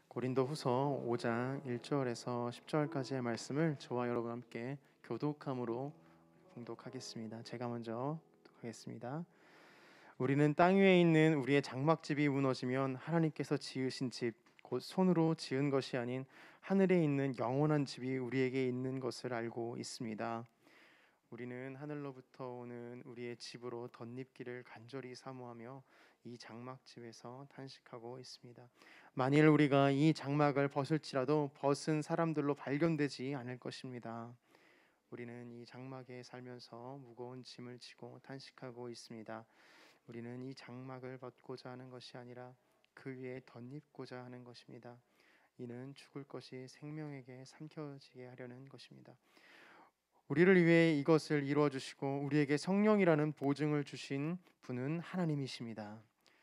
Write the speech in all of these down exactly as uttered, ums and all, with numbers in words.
고린도후서 오 장 일 절에서 십 절까지의 말씀을 저와 여러분 함께 교독함으로 봉독하겠습니다. 제가 먼저 하겠습니다. 우리는 땅 위에 있는 우리의 장막집이 무너지면 하나님께서 지으신 집, 곧 손으로 지은 것이 아닌 하늘에 있는 영원한 집이 우리에게 있는 것을 알고 있습니다. 우리는 하늘로부터 오는 우리의 집으로 덧입기를 간절히 사모하며 이 장막집에서 탄식하고 있습니다. 만일 우리가 이 장막을 벗을지라도 벗은 사람들로 발견되지 않을 것입니다. 우리는 이 장막에 살면서 무거운 짐을 지고 탄식하고 있습니다. 우리는 이 장막을 벗고자 하는 것이 아니라 그 위에 덧입고자 하는 것입니다. 이는 죽을 것이 생명에게 삼켜지게 하려는 것입니다. 우리를 위해 이것을 이루어 주시고 우리에게 성령이라는 보증을 주신 분은 하나님이십니다.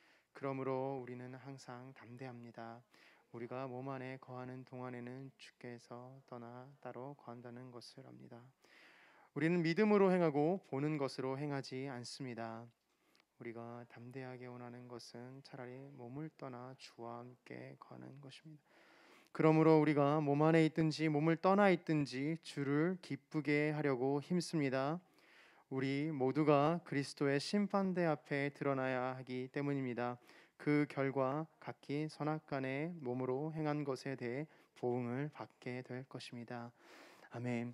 그러므로 우리는 항상 담대합니다. 우리가 몸 안에 거하는 동안에는 주께서 떠나 따로 거한다는 것을 압니다. 우리는 믿음으로 행하고 보는 것으로 행하지 않습니다. 우리가 담대하게 원하는 것은 차라리 몸을 떠나 주와 함께 거하는 것입니다. 그러므로 우리가 몸 안에 있든지 몸을 떠나 있든지 주를 기쁘게 하려고 힘씁니다. 우리 모두가 그리스도의 심판대 앞에 드러나야 하기 때문입니다. 그 결과 각기 선악간의 몸으로 행한 것에 대해 보응을 받게 될 것입니다. 아멘.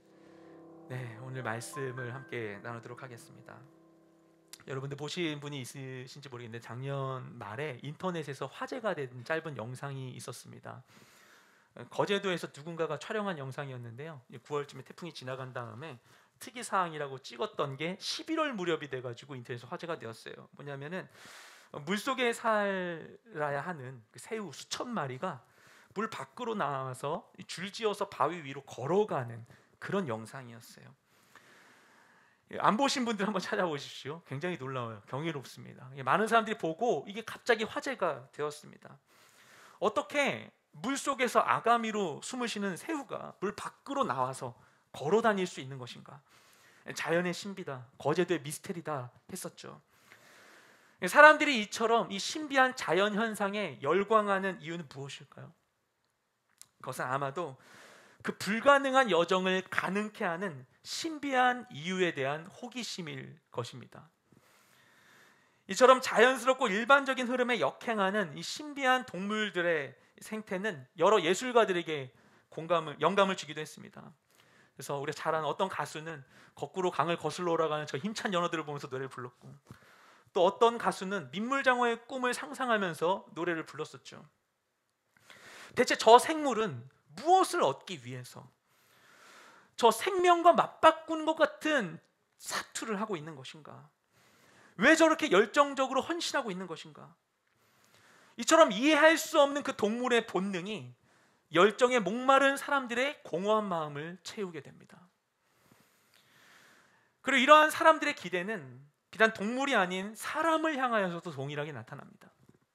네, 오늘 말씀을 함께 나누도록 하겠습니다. 여러분들 보신 분이 있으신지 모르겠는데 작년 말에 인터넷에서 화제가 된 짧은 영상이 있었습니다. 거제도에서 누군가가 촬영한 영상이었는데요. 구월쯤에 태풍이 지나간 다음에 특이사항이라고 찍었던 게 십일월 무렵이 돼가지고 인터넷에서 화제가 되었어요. 뭐냐면은 물속에 살아야 하는 그 새우 수천 마리가 물 밖으로 나와서 줄지어서 바위 위로 걸어가는 그런 영상이었어요. 안 보신 분들 한번 찾아보십시오. 굉장히 놀라워요. 경이롭습니다. 많은 사람들이 보고 이게 갑자기 화제가 되었습니다. 어떻게 물속에서 아가미로 숨을 쉬는 새우가 물 밖으로 나와서 걸어 다닐 수 있는 것인가? 자연의 신비다, 거제도의 미스테리다 했었죠. 사람들이 이처럼 이 신비한 자연 현상에 열광하는 이유는 무엇일까요? 그것은 아마도 그 불가능한 여정을 가능케 하는 신비한 이유에 대한 호기심일 것입니다. 이처럼 자연스럽고 일반적인 흐름에 역행하는 이 신비한 동물들의 생태는 여러 예술가들에게 공감을, 영감을 주기도 했습니다. 그래서 우리가 잘 아는 어떤 가수는 거꾸로 강을 거슬러 올라가는 저 힘찬 연어들을 보면서 노래를 불렀고, 또 어떤 가수는 민물장어의 꿈을 상상하면서 노래를 불렀었죠. 대체 저 생물은 무엇을 얻기 위해서 저 생명과 맞바꾼 것 같은 사투를 하고 있는 것인가? 왜 저렇게 열정적으로 헌신하고 있는 것인가? 이처럼 이해할 수 없는 그 동물의 본능이 열정에 목마른 사람들의 공허한 마음을 채우게 됩니다. 그리고 이러한 사람들의 기대는 비단 동물이 아닌 사람을 향하여서도 동일하게 나타납니다.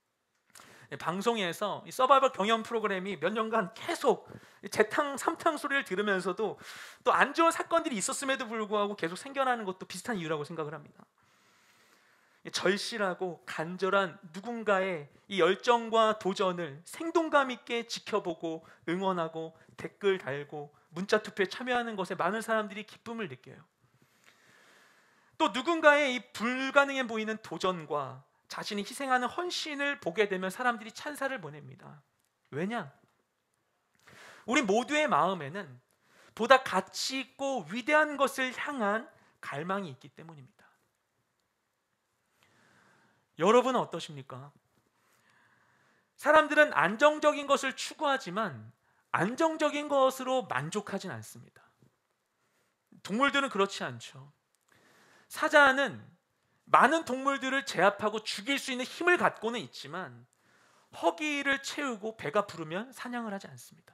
방송에서 이 서바이벌 경연 프로그램이 몇 년간 계속 재탕 삼탕 소리를 들으면서도 또 안 좋은 사건들이 있었음에도 불구하고 계속 생겨나는 것도 비슷한 이유라고 생각을 합니다. 절실하고 간절한 누군가의 이 열정과 도전을 생동감 있게 지켜보고 응원하고 댓글 달고 문자 투표에 참여하는 것에 많은 사람들이 기쁨을 느껴요. 또 누군가의 이 불가능해 보이는 도전과 자신이 희생하는 헌신을 보게 되면 사람들이 찬사를 보냅니다. 왜냐? 우리 모두의 마음에는 보다 가치 있고 위대한 것을 향한 갈망이 있기 때문입니다. 여러분은 어떠십니까? 사람들은 안정적인 것을 추구하지만 안정적인 것으로 만족하진 않습니다. 동물들은 그렇지 않죠. 사자는 많은 동물들을 제압하고 죽일 수 있는 힘을 갖고는 있지만 허기를 채우고 배가 부르면 사냥을 하지 않습니다.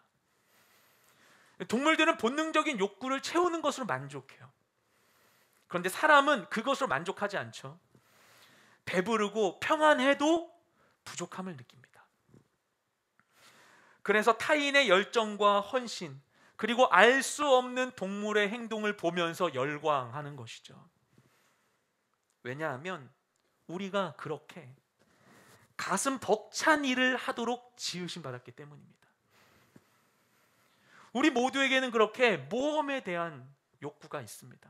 동물들은 본능적인 욕구를 채우는 것으로 만족해요. 그런데 사람은 그것으로 만족하지 않죠. 배부르고 평안해도 부족함을 느낍니다. 그래서 타인의 열정과 헌신, 그리고 알 수 없는 동물의 행동을 보면서 열광하는 것이죠. 왜냐하면 우리가 그렇게 가슴 벅찬 일을 하도록 지으심 받았기 때문입니다. 우리 모두에게는 그렇게 모험에 대한 욕구가 있습니다.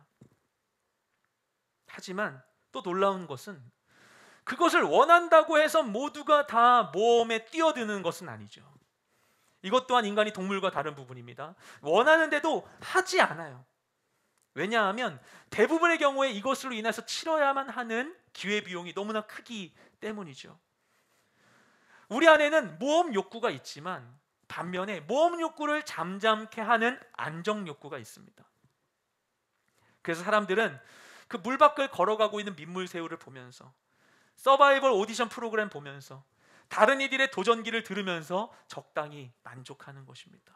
하지만 또 놀라운 것은 그것을 원한다고 해서 모두가 다 모험에 뛰어드는 것은 아니죠. 이것 또한 인간이 동물과 다른 부분입니다. 원하는데도 하지 않아요. 왜냐하면 대부분의 경우에 이것으로 인해서 치러야만 하는 기회비용이 너무나 크기 때문이죠. 우리 안에는 모험 욕구가 있지만 반면에 모험 욕구를 잠잠케 하는 안정 욕구가 있습니다. 그래서 사람들은 그 물 밖을 걸어가고 있는 민물새우를 보면서, 서바이벌 오디션 프로그램 보면서, 다른 이들의 도전기를 들으면서 적당히 만족하는 것입니다.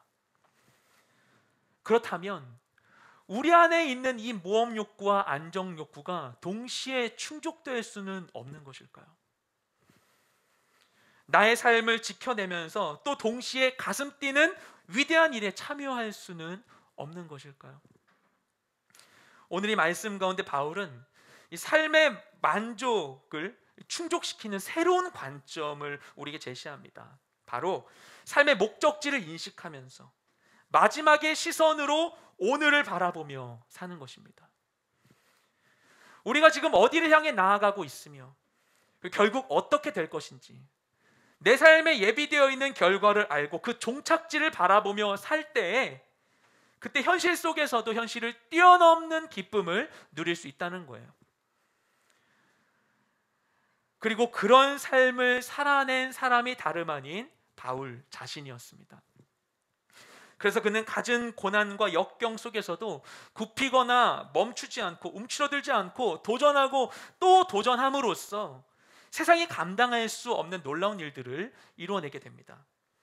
그렇다면 우리 안에 있는 이 모험 욕구와 안정 욕구가 동시에 충족될 수는 없는 것일까요? 나의 삶을 지켜내면서 또 동시에 가슴 뛰는 위대한 일에 참여할 수는 없는 것일까요? 오늘 이 말씀 가운데 바울은 이 삶의 만족을 충족시키는 새로운 관점을 우리에게 제시합니다. 바로 삶의 목적지를 인식하면서 마지막의 시선으로 오늘을 바라보며 사는 것입니다. 우리가 지금 어디를 향해 나아가고 있으며 결국 어떻게 될 것인지, 내 삶에 예비되어 있는 결과를 알고 그 종착지를 바라보며 살 때에 그때 현실 속에서도 현실을 뛰어넘는 기쁨을 누릴 수 있다는 거예요. 그리고 그런 삶을 살아낸 사람이 다름 아닌 바울 자신이었습니다. 그래서 그는 갖은 고난과 역경 속에서도 굽히거나 멈추지 않고 움츠러들지 않고 도전하고 또 도전함으로써 세상이 감당할 수 없는 놀라운 일들을 이루어내게 됩니다.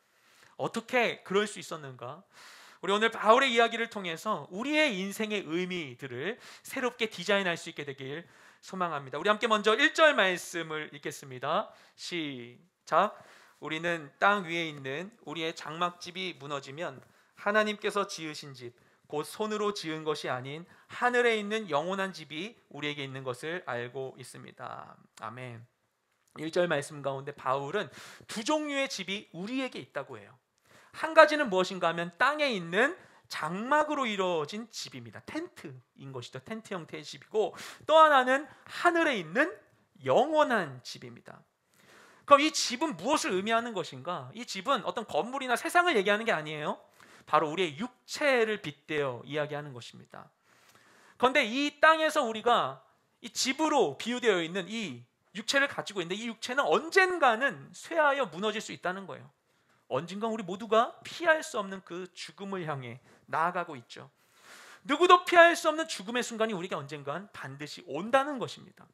어떻게 그럴 수 있었는가? 우리 오늘 바울의 이야기를 통해서 우리의 인생의 의미들을 새롭게 디자인할 수 있게 되길 소망합니다. 우리 함께 먼저 일 절 말씀을 읽겠습니다. 시작. 우리는 땅 위에 있는 우리의 장막집이 무너지면 하나님께서 지으신 집, 곧 손으로 지은 것이 아닌 하늘에 있는 영원한 집이 우리에게 있는 것을 알고 있습니다. 아멘. 일 절 말씀 가운데 바울은 두 종류의 집이 우리에게 있다고 해요. 한 가지는 무엇인가 하면 땅에 있는 장막으로 이루어진 집입니다. 텐트인 것이죠. 텐트 형태의 집이고, 또 하나는 하늘에 있는 영원한 집입니다. 그럼 이 집은 무엇을 의미하는 것인가? 이 집은 어떤 건물이나 세상을 얘기하는 게 아니에요. 바로 우리의 육체를 빗대어 이야기하는 것입니다. 그런데 이 땅에서 우리가 이 집으로 비유되어 있는 이 육체를 가지고 있는데, 이 육체는 언젠가는 쇠하여 무너질 수 있다는 거예요. 언젠가 우리 모두가 피할 수 없는 그 죽음을 향해 나아가고 있죠. 누구도 피할 수 없는 죽음의 순간이 우리가 언젠간 반드시 온다는 것입니다.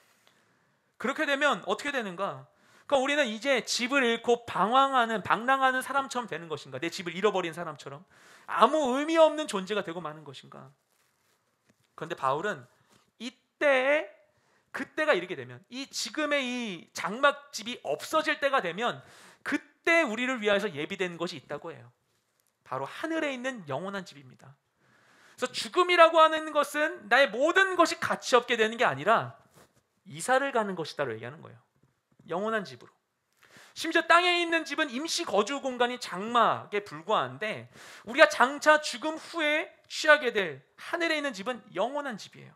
그렇게 되면 어떻게 되는가? 그러니까 우리는 이제 집을 잃고 방황하는, 방랑하는 사람처럼 되는 것인가? 내 집을 잃어버린 사람처럼 아무 의미 없는 존재가 되고 마는 것인가? 그런데 바울은 이때에, 그때가 이르게 되면, 이 지금의 이 장막집이 없어질 때가 되면 그때 우리를 위하여서 예비된 것이 있다고 해요. 바로 하늘에 있는 영원한 집입니다. 그래서 죽음이라고 하는 것은 나의 모든 것이 가치 없게 되는 게 아니라 이사를 가는 것이다라고 얘기하는 거예요. 영원한 집으로. 심지어 땅에 있는 집은 임시 거주 공간인 장막에 불과한데, 우리가 장차 죽음 후에 취하게 될 하늘에 있는 집은 영원한 집이에요.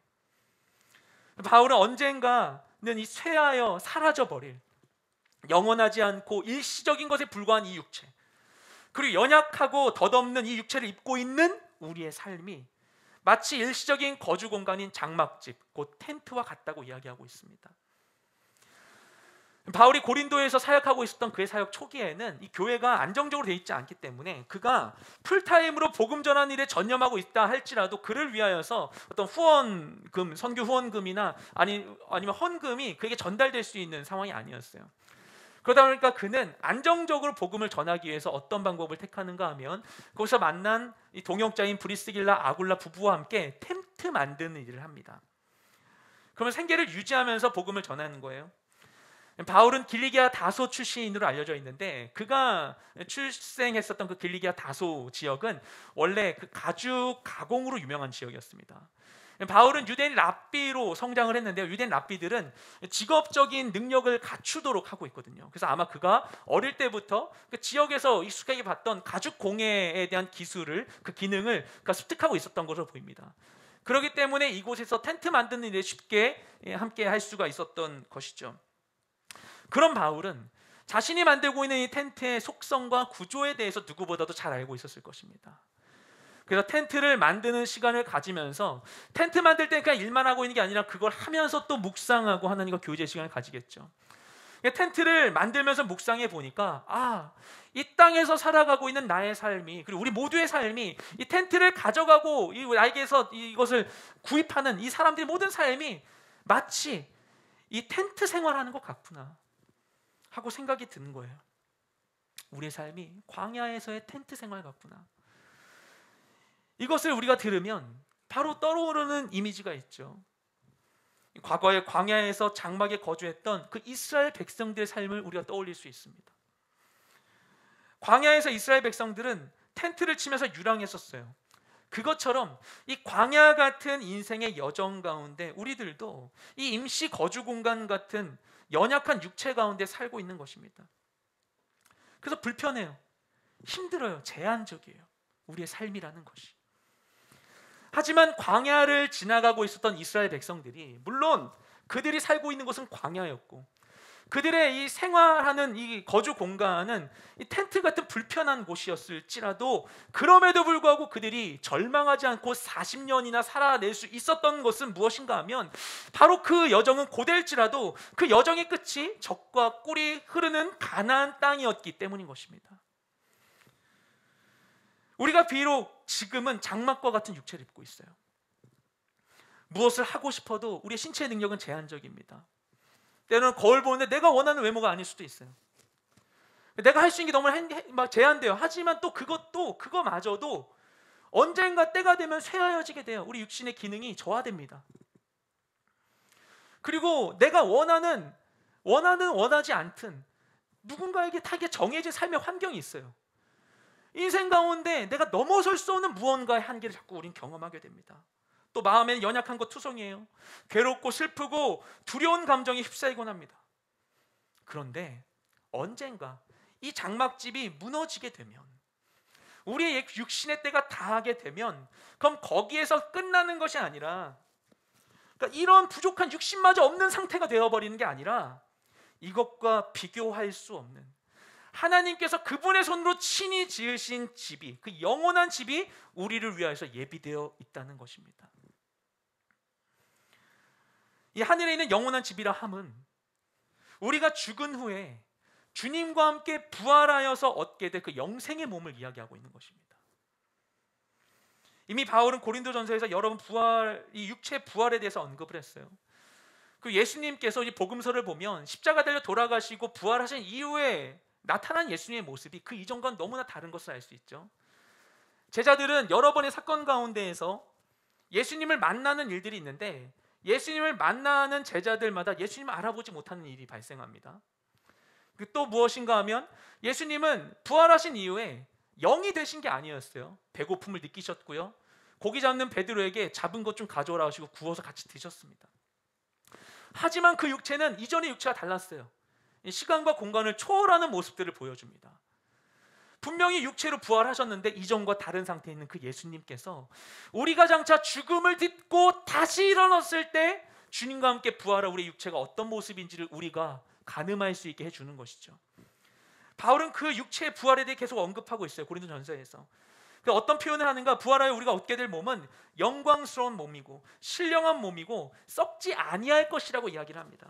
바울은 언젠가는 이 쇠하여 사라져버릴, 영원하지 않고 일시적인 것에 불과한 이 육체, 그리고 연약하고 덧없는 이 육체를 입고 있는 우리의 삶이 마치 일시적인 거주 공간인 장막집, 곧 텐트와 같다고 이야기하고 있습니다. 바울이 고린도에서 사역하고 있었던 그의 사역 초기에는 이 교회가 안정적으로 되어 있지 않기 때문에 그가 풀타임으로 복음 전하는 일에 전념하고 있다 할지라도 그를 위하여서 어떤 후원금, 선교 후원금이나 아니, 아니면 헌금이 그에게 전달될 수 있는 상황이 아니었어요. 그러다 보니까 그는 안정적으로 복음을 전하기 위해서 어떤 방법을 택하는가 하면, 거기서 만난 이 동역자인 브리스길라 아굴라 부부와 함께 텐트 만드는 일을 합니다. 그러면 생계를 유지하면서 복음을 전하는 거예요. 바울은 길리기아 다소 출신으로 알려져 있는데, 그가 출생했었던 그 길리기아 다소 지역은 원래 그 가죽 가공으로 유명한 지역이었습니다. 바울은 유대인 랍비로 성장을 했는데요. 유대인 랍비들은 직업적인 능력을 갖추도록 하고 있거든요. 그래서 아마 그가 어릴 때부터 그 지역에서 익숙하게 봤던 가죽 공예에 대한 기술을, 그 기능을 그가 습득하고 있었던 것으로 보입니다. 그렇기 때문에 이곳에서 텐트 만드는 일에 쉽게 함께 할 수가 있었던 것이죠. 그런 바울은 자신이 만들고 있는 이 텐트의 속성과 구조에 대해서 누구보다도 잘 알고 있었을 것입니다. 그래서 텐트를 만드는 시간을 가지면서, 텐트 만들 때 그냥 일만 하고 있는 게 아니라 그걸 하면서 또 묵상하고 하나님과 교제 시간을 가지겠죠. 텐트를 만들면서 묵상해 보니까, 아, 이 땅에서 살아가고 있는 나의 삶이, 그리고 우리 모두의 삶이, 이 텐트를 가져가고 이 나에게서 이것을 구입하는 이 사람들의 모든 삶이 마치 이 텐트 생활하는 것 같구나 하고 생각이 드는 거예요. 우리의 삶이 광야에서의 텐트 생활 같구나. 이것을 우리가 들으면 바로 떠오르는 이미지가 있죠. 과거에 광야에서 장막에 거주했던 그 이스라엘 백성들의 삶을 우리가 떠올릴 수 있습니다. 광야에서 이스라엘 백성들은 텐트를 치면서 유랑했었어요. 그것처럼 이 광야 같은 인생의 여정 가운데 우리들도 이 임시 거주 공간 같은 연약한 육체 가운데 살고 있는 것입니다. 그래서 불편해요. 힘들어요. 제한적이에요. 우리의 삶이라는 것이. 하지만 광야를 지나가고 있었던 이스라엘 백성들이, 물론 그들이 살고 있는 곳은 광야였고 그들의 이 생활하는 이 거주 공간은 이 텐트 같은 불편한 곳이었을지라도, 그럼에도 불구하고 그들이 절망하지 않고 사십 년이나 살아낼 수 있었던 것은 무엇인가 하면, 바로 그 여정은 고될지라도 그 여정의 끝이 젖과 꿀이 흐르는 가나안 땅이었기 때문인 것입니다. 우리가 비록 지금은 장막과 같은 육체를 입고 있어요. 무엇을 하고 싶어도 우리의 신체의 능력은 제한적입니다. 때로는 거울 보는데 내가 원하는 외모가 아닐 수도 있어요. 내가 할 수 있는 게 너무 막 제한돼요. 하지만 또 그것도, 그거마저도 언젠가 때가 되면 쇠하여지게 돼요. 우리 육신의 기능이 저하됩니다. 그리고 내가 원하는 원하는 원하지 않든 누군가에게 타게 정해진 삶의 환경이 있어요. 인생 가운데 내가 넘어설 수 없는 무언가의 한계를 자꾸 우린 경험하게 됩니다. 또 마음에는 연약한 것 투성이에요. 괴롭고 슬프고 두려운 감정이 휩싸이곤 합니다. 그런데 언젠가 이 장막집이 무너지게 되면, 우리의 육신의 때가 다하게 되면, 그럼 거기에서 끝나는 것이 아니라, 그러니까 이런 부족한 육신마저 없는 상태가 되어버리는 게 아니라, 이것과 비교할 수 없는 하나님께서 그분의 손으로 친히 지으신 집이, 그 영원한 집이 우리를 위하여서 예비되어 있다는 것입니다. 이 하늘에 있는 영원한 집이라 함은 우리가 죽은 후에 주님과 함께 부활하여서 얻게 될 그 영생의 몸을 이야기하고 있는 것입니다. 이미 바울은 고린도전서에서 여러 번 부활, 이 육체 부활에 대해서 언급을 했어요. 그 예수님께서 이 복음서를 보면 십자가 달려 돌아가시고 부활하신 이후에 나타난 예수님의 모습이 그 이전과는 너무나 다른 것을 알 수 있죠. 제자들은 여러 번의 사건 가운데에서 예수님을 만나는 일들이 있는데, 예수님을 만나는 제자들마다 예수님을 알아보지 못하는 일이 발생합니다. 또 무엇인가 하면, 예수님은 부활하신 이후에 영이 되신 게 아니었어요. 배고픔을 느끼셨고요, 고기 잡는 베드로에게 잡은 것 좀 가져오라 하시고 구워서 같이 드셨습니다. 하지만 그 육체는 이전의 육체와 달랐어요. 시간과 공간을 초월하는 모습들을 보여줍니다. 분명히 육체로 부활하셨는데 이전과 다른 상태에 있는 그 예수님께서 우리가 장차 죽음을 딛고 다시 일어났을 때 주님과 함께 부활한 우리의 육체가 어떤 모습인지를 우리가 가늠할 수 있게 해주는 것이죠. 바울은 그 육체의 부활에 대해 계속 언급하고 있어요. 고린도전서에서. 어떤 표현을 하는가? 부활하여 우리가 얻게 될 몸은 영광스러운 몸이고 신령한 몸이고 썩지 아니할 것이라고 이야기를 합니다.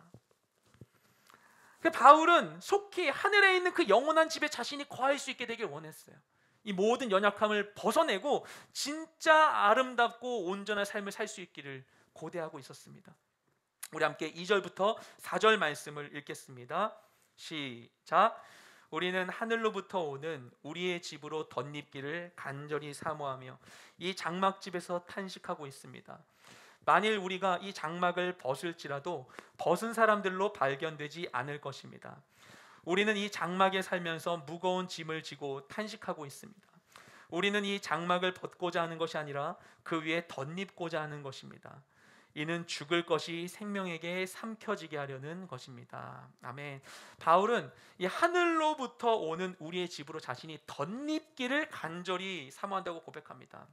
바울은 속히 하늘에 있는 그 영원한 집에 자신이 거할 수 있게 되길 원했어요. 이 모든 연약함을 벗어내고 진짜 아름답고 온전한 삶을 살 수 있기를 고대하고 있었습니다. 우리 함께 이 절부터 사 절 말씀을 읽겠습니다. 시작. 우리는 하늘로부터 오는 우리의 집으로 덧입기를 간절히 사모하며 이 장막집에서 탄식하고 있습니다. 만일 우리가 이 장막을 벗을지라도 벗은 사람들로 발견되지 않을 것입니다. 우리는 이 장막에 살면서 무거운 짐을 지고 탄식하고 있습니다. 우리는 이 장막을 벗고자 하는 것이 아니라 그 위에 덧입고자 하는 것입니다. 이는 죽을 것이 생명에게 삼켜지게 하려는 것입니다. 아멘. 바울은 이 하늘로부터 오는 우리의 집으로 자신이 덧입기를 간절히 사모한다고 고백합니다.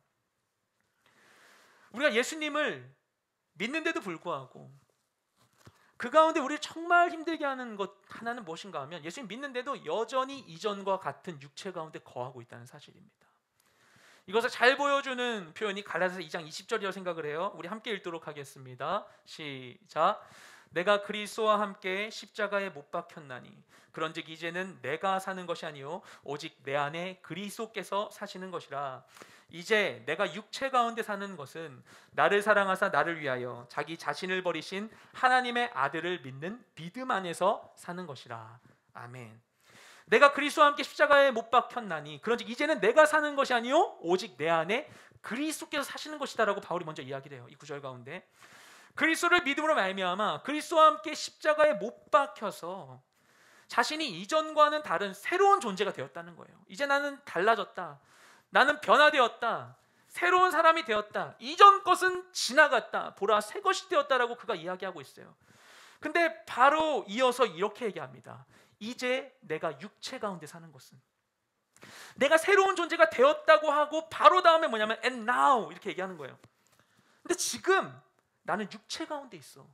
우리가 예수님을 믿는데도 불구하고 그 가운데 우리를 정말 힘들게 하는 것 하나는 무엇인가 하면 예수님 믿는데도 여전히 이전과 같은 육체 가운데 거하고 있다는 사실입니다. 이것을 잘 보여주는 표현이 갈라디아서 이 장 이십 절이라고 생각을 해요. 우리 함께 읽도록 하겠습니다. 시작. 내가 그리스도와 함께 십자가에 못 박혔나니 그런즉 이제는 내가 사는 것이 아니요 오직 내 안에 그리스도께서 사시는 것이라. 이제 내가 육체 가운데 사는 것은 나를 사랑하사 나를 위하여 자기 자신을 버리신 하나님의 아들을 믿는 믿음 안에서 사는 것이라. 아멘. 내가 그리스도와 함께 십자가에 못 박혔나니 그런즉 이제는 내가 사는 것이 아니요 오직 내 안에 그리스도께서 사시는 것이다라고 바울이 먼저 이야기를 해요. 이 구절 가운데 그리스도를 믿음으로 말미암아 그리스도와 함께 십자가에 못 박혀서 자신이 이전과는 다른 새로운 존재가 되었다는 거예요. 이제 나는 달라졌다. 나는 변화되었다. 새로운 사람이 되었다. 이전 것은 지나갔다. 보라 새 것이 되었다라고 그가 이야기하고 있어요. 근데 바로 이어서 이렇게 얘기합니다. 이제 내가 육체 가운데 사는 것은 내가 새로운 존재가 되었다고 하고 바로 다음에 뭐냐면 and now 이렇게 얘기하는 거예요. 근데 지금 나는 육체 가운데 있어.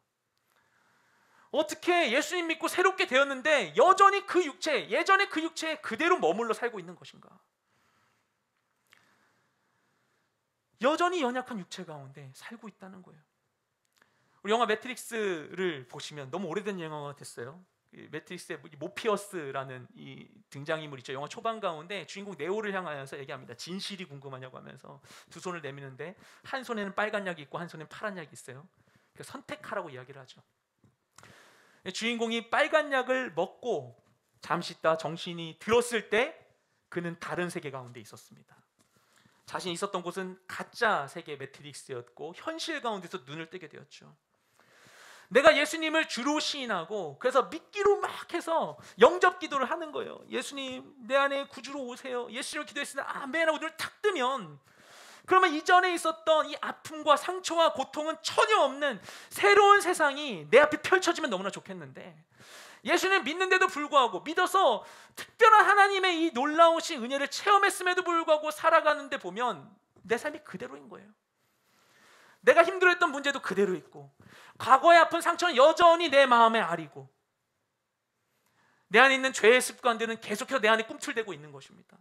어떻게 예수님 믿고 새롭게 되었는데 여전히 그 육체, 예전에 그 육체에 그대로 머물러 살고 있는 것인가? 여전히 연약한 육체 가운데 살고 있다는 거예요. 우리 영화 매트릭스를 보시면 너무 오래된 영화가 됐어요. 매트릭스의 모피어스라는 이 등장인물 있죠. 영화 초반 가운데 주인공 네오를 향하여서 얘기합니다. 진실이 궁금하냐고 하면서 두 손을 내미는데 한 손에는 빨간 약이 있고 한 손에는 파란 약이 있어요. 그러니까 선택하라고 이야기를 하죠. 주인공이 빨간 약을 먹고 잠시 있다 정신이 들었을 때 그는 다른 세계 가운데 있었습니다. 자신이 있었던 곳은 가짜 세계 매트릭스였고 현실 가운데서 눈을 뜨게 되었죠. 내가 예수님을 주로 시인하고 그래서 믿기로 막 해서 영접 기도를 하는 거예요. 예수님 내 안에 구주로 오세요. 예수님을 기도했으나 아멘 하고 눈을 탁 뜨면 그러면 이전에 있었던 이 아픔과 상처와 고통은 전혀 없는 새로운 세상이 내 앞에 펼쳐지면 너무나 좋겠는데 예수님 믿는데도 불구하고 믿어서 특별한 하나님의 이 놀라우신 은혜를 체험했음에도 불구하고 살아가는데 보면 내 삶이 그대로인 거예요. 내가 힘들어했던 문제도 그대로 있고 과거의 아픈 상처는 여전히 내 마음에 아리고 내 안에 있는 죄의 습관들은 계속해서 내 안에 꿈틀대고 있는 것입니다.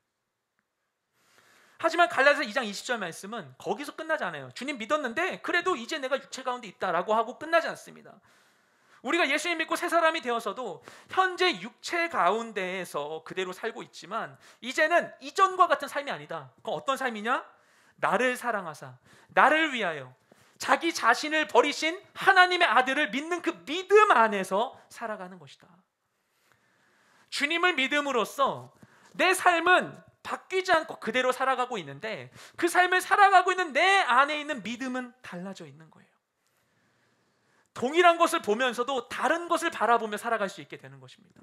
하지만 갈라디아서 이 장 이십 절 말씀은 거기서 끝나지 않아요. 주님 믿었는데 그래도 이제 내가 육체 가운데 있다라고 하고 끝나지 않습니다. 우리가 예수님 믿고 새 사람이 되어서도 현재 육체 가운데에서 그대로 살고 있지만 이제는 이전과 같은 삶이 아니다. 그건 어떤 삶이냐? 나를 사랑하사 나를 위하여 자기 자신을 버리신 하나님의 아들을 믿는 그 믿음 안에서 살아가는 것이다. 주님을 믿음으로써 내 삶은 바뀌지 않고 그대로 살아가고 있는데 그 삶을 살아가고 있는 내 안에 있는 믿음은 달라져 있는 거예요. 동일한 것을 보면서도 다른 것을 바라보며 살아갈 수 있게 되는 것입니다.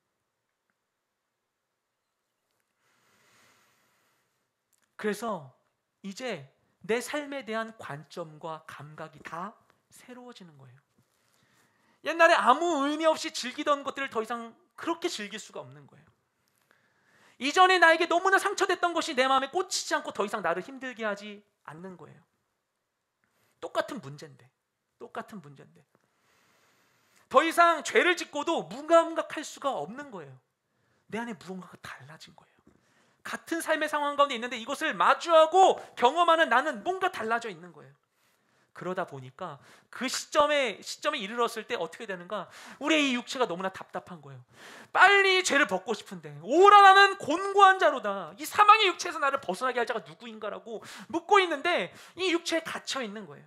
그래서 이제 내 삶에 대한 관점과 감각이 다 새로워지는 거예요. 옛날에 아무 의미 없이 즐기던 것들을 더 이상 그렇게 즐길 수가 없는 거예요. 이전에 나에게 너무나 상처됐던 것이 내 마음에 꽂히지 않고 더 이상 나를 힘들게 하지 않는 거예요. 똑같은 문제인데 똑같은 문제인데 더 이상 죄를 짓고도 무감각할 수가 없는 거예요. 내 안에 무언가가 달라진 거예요. 같은 삶의 상황 가운데 있는데 이것을 마주하고 경험하는 나는 뭔가 달라져 있는 거예요. 그러다 보니까 그 시점에 시점에 이르렀을 때 어떻게 되는가? 우리의 이 육체가 너무나 답답한 거예요. 빨리 죄를 벗고 싶은데 오라 나는 곤고한 자로다. 이 사망의 육체에서 나를 벗어나게 할 자가 누구인가라고 묻고 있는데 이 육체에 갇혀 있는 거예요.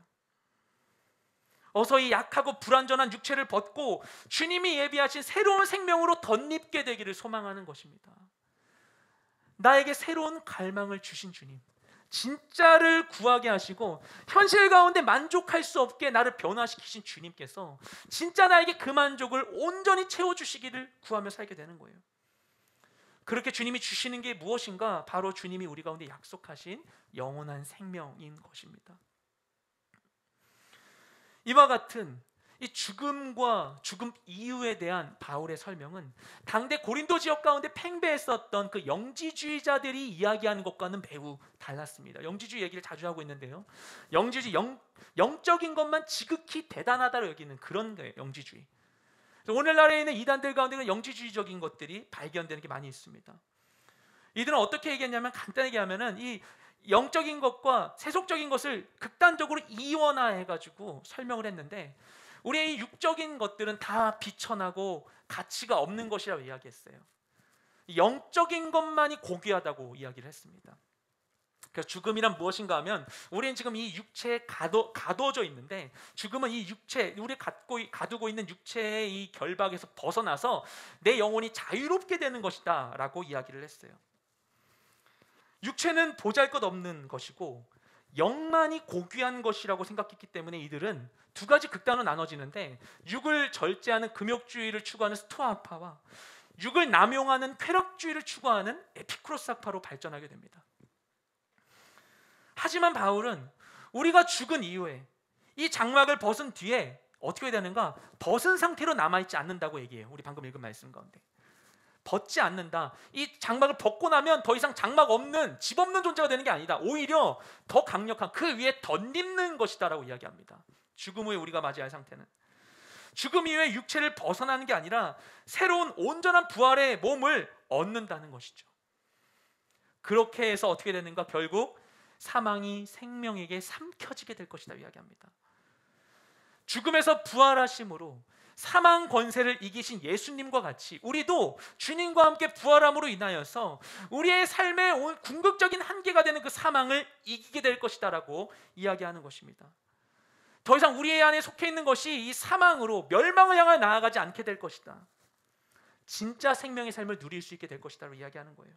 어서 이 약하고 불완전한 육체를 벗고 주님이 예비하신 새로운 생명으로 덧입게 되기를 소망하는 것입니다. 나에게 새로운 갈망을 주신 주님, 진짜를 구하게 하시고 현실 가운데 만족할 수 없게 나를 변화시키신 주님께서 진짜 나에게 그 만족을 온전히 채워주시기를 구하며 살게 되는 거예요. 그렇게 주님이 주시는 게 무엇인가? 바로 주님이 우리 가운데 약속하신 영원한 생명인 것입니다. 이와 같은 이 죽음과 죽음 이후에 대한 바울의 설명은 당대 고린도 지역 가운데 팽배했었던 그 영지주의자들이 이야기하는 것과는 매우 달랐습니다. 영지주의 얘기를 자주 하고 있는데요, 영지주의, 영, 영적인 것만 지극히 대단하다고 여기는 그런 거예요, 영지주의. 오늘날에 있는 이단들 가운데는 영지주의적인 것들이 발견되는 게 많이 있습니다. 이들은 어떻게 얘기했냐면, 간단하게 하면은 이 영적인 것과 세속적인 것을 극단적으로 이원화해가지고 설명을 했는데, 우리의 이 육적인 것들은 다 비천하고 가치가 없는 것이라고 이야기했어요. 영적인 것만이 고귀하다고 이야기를 했습니다. 그래서 죽음이란 무엇인가 하면, 우리는 지금 이 육체에 가둬, 가둬져 있는데, 죽음은 이 육체, 우리 갖고, 가두고 있는 육체의 이 결박에서 벗어나서 내 영혼이 자유롭게 되는 것이다 라고 이야기를 했어요. 육체는 보잘것없는 것이고 영만이 고귀한 것이라고 생각했기 때문에 이들은 두 가지 극단으로 나눠지는데, 육을 절제하는 금욕주의를 추구하는 스토아파와 육을 남용하는 쾌락주의를 추구하는 에피쿠로스학파로 발전하게 됩니다. 하지만 바울은 우리가 죽은 이후에 이 장막을 벗은 뒤에 어떻게 되는가? 벗은 상태로 남아있지 않는다고 얘기해요. 우리 방금 읽은 말씀 가운데 벗지 않는다. 이 장막을 벗고 나면 더 이상 장막 없는, 집 없는 존재가 되는 게 아니다. 오히려 더 강력한 그 위에 덧입는 것이다 라고 이야기합니다. 죽음 후에 우리가 맞이할 상태는 죽음 이후에 육체를 벗어나는 게 아니라 새로운 온전한 부활의 몸을 얻는다는 것이죠. 그렇게 해서 어떻게 되는가? 결국 사망이 생명에게 삼켜지게 될 것이다 이야기합니다. 죽음에서 부활하심으로 사망 권세를 이기신 예수님과 같이 우리도 주님과 함께 부활함으로 인하여서 우리의 삶의 궁극적인 한계가 되는 그 사망을 이기게 될 것이다 라고 이야기하는 것입니다. 더 이상 우리 안에 속해 있는 것이 이 사망으로 멸망을 향해 나아가지 않게 될 것이다. 진짜 생명의 삶을 누릴 수 있게 될 것이다 라고 이야기하는 거예요.